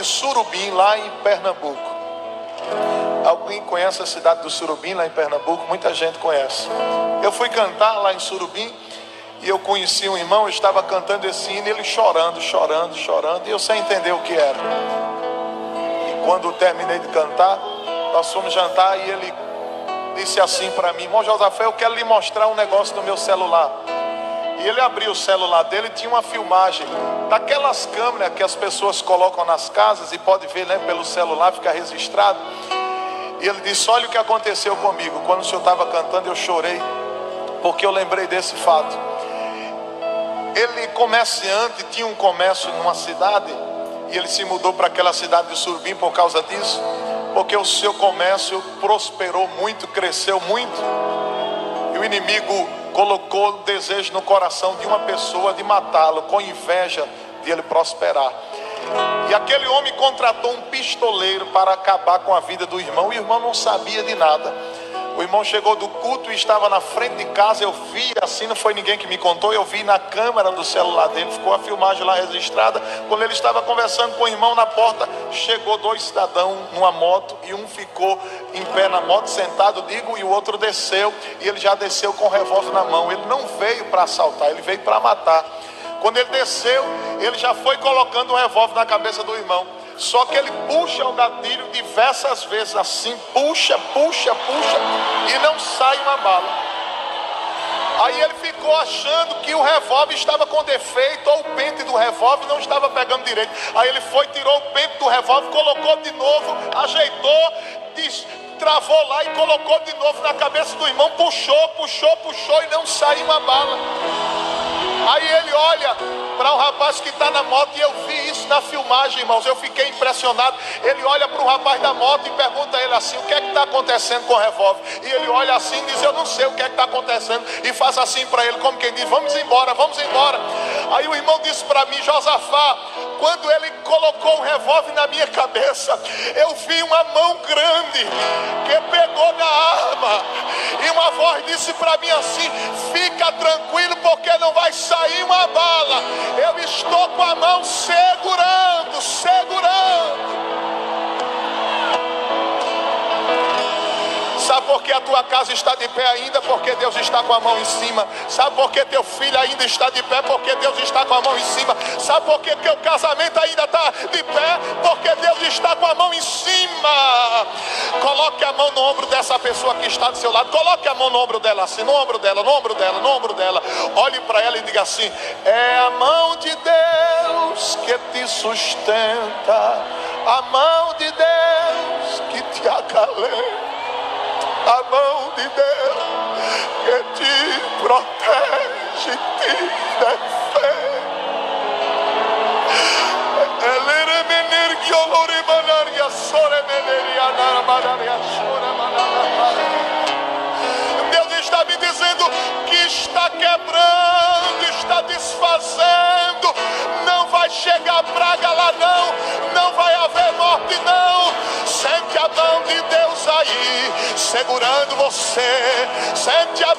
em Surubim, lá em Pernambuco. Alguém conhece a cidade do Surubim, lá em Pernambuco? Muita gente conhece. Eu fui cantar lá em Surubim e eu conheci um irmão, eu estava cantando esse hino, ele chorando, e eu sem entender o que era. E quando eu terminei de cantar, nós fomos jantar e ele disse assim para mim: irmão Josafé, eu quero lhe mostrar um negócio no meu celular. E ele abriu o celular dele e tinha uma filmagem daquelas câmeras que as pessoas colocam nas casas e pode ver, né, pelo celular, fica registrado. E ele disse: olha o que aconteceu comigo. Quando o senhor estava cantando, eu chorei, porque eu lembrei desse fato. Ele, comerciante, tinha um comércio numa cidade, e ele se mudou para aquela cidade de Surubim por causa disso, porque o seu comércio prosperou muito, cresceu muito, e o inimigo colocou o desejo no coração de uma pessoa de matá-lo, com inveja de ele prosperar. E aquele homem contratou um pistoleiro para acabar com a vida do irmão. O irmão não sabia de nada. O irmão chegou do culto e estava na frente de casa. Eu vi assim, não foi ninguém que me contou, eu vi na câmera do celular dele, ficou a filmagem lá registrada. Quando ele estava conversando com o irmão na porta, chegou dois cidadãos numa moto, e um ficou em pé na moto, sentado, e o outro desceu, e ele já desceu com o revólver na mão. Ele não veio para assaltar, ele veio para matar. Quando ele desceu, ele já foi colocando um revólver na cabeça do irmão. Só que ele puxa o gatilho diversas vezes assim, puxa, e não sai uma bala. Aí ele ficou achando que o revólver estava com defeito, ou o pente do revólver não estava pegando direito. Aí ele foi, tirou o pente do revólver, colocou de novo, ajeitou, travou lá e colocou de novo na cabeça do irmão, puxou e não saiu uma bala. Aí ele olha para o rapaz que está na moto, e eu vi isso na filmagem, irmãos, eu fiquei impressionado. Ele olha para o rapaz da moto e pergunta a ele assim: o que é que está acontecendo com o revólver? E ele olha assim e diz: eu não sei o que é que está acontecendo. E faz assim para ele, como quem diz: vamos embora. Aí o irmão disse para mim: Josafá, quando ele colocou o revólver na minha cabeça, eu vi uma mão grande que pegou na arma, e uma voz disse para mim assim: fica tranquilo, porque não vai sair uma bala. Eu estou com a mão segurando. Sabe por que a tua casa está de pé ainda? Porque Deus está com a mão em cima. Sabe por que teu filho ainda está de pé? Porque Deus está com a mão em cima. Sabe por que teu casamento ainda está de pé? Porque Deus está com a mão em cima. Coloque a mão no ombro dessa pessoa que está do seu lado. Coloque a mão no ombro dela assim, no ombro dela. Olhe para ela e diga assim: é a mão de Deus que te sustenta, a mão de Deus que te acalenta, a mão de Deus que te protege, te defende. Deus está me dizendo que está quebrando, está desfazendo. Não vai chegar praga lá não vai haver morte não. Sente a mão de Deus aí, segurando você. Sente a